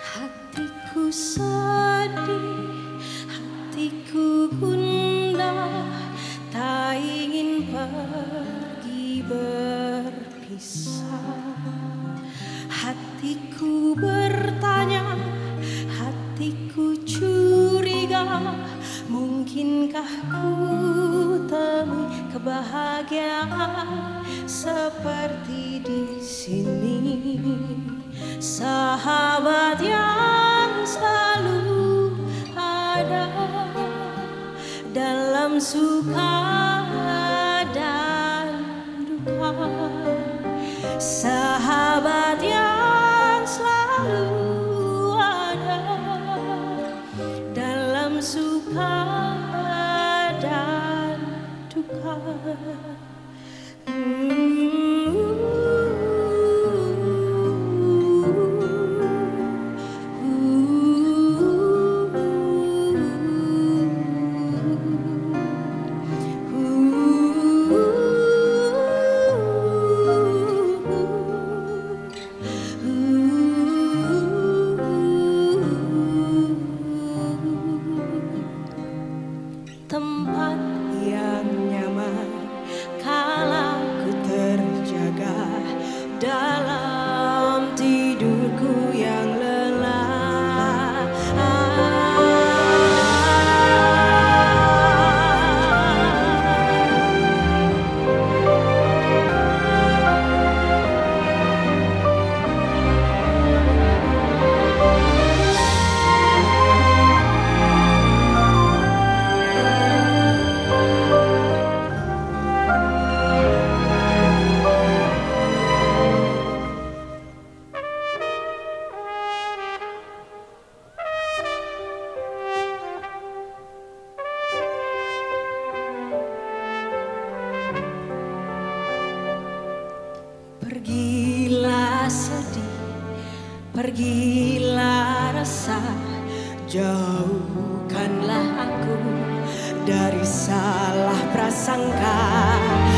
Hatiku sedih, hatiku gundah, tak ingin pergi berpisah. Hatiku bertanya, hatiku curiga, mungkinkah ku temui kebahagiaan seperti di sini. Sahabat yang selalu ada dalam suka dan duka. Sahabat yang selalu ada dalam suka dan duka. Tempat yang nyaman kala ku terjaga dalam tidurku yang lelah. Pergilah sedih, pergilah resah, jauhkanlah aku dari salah prasangka.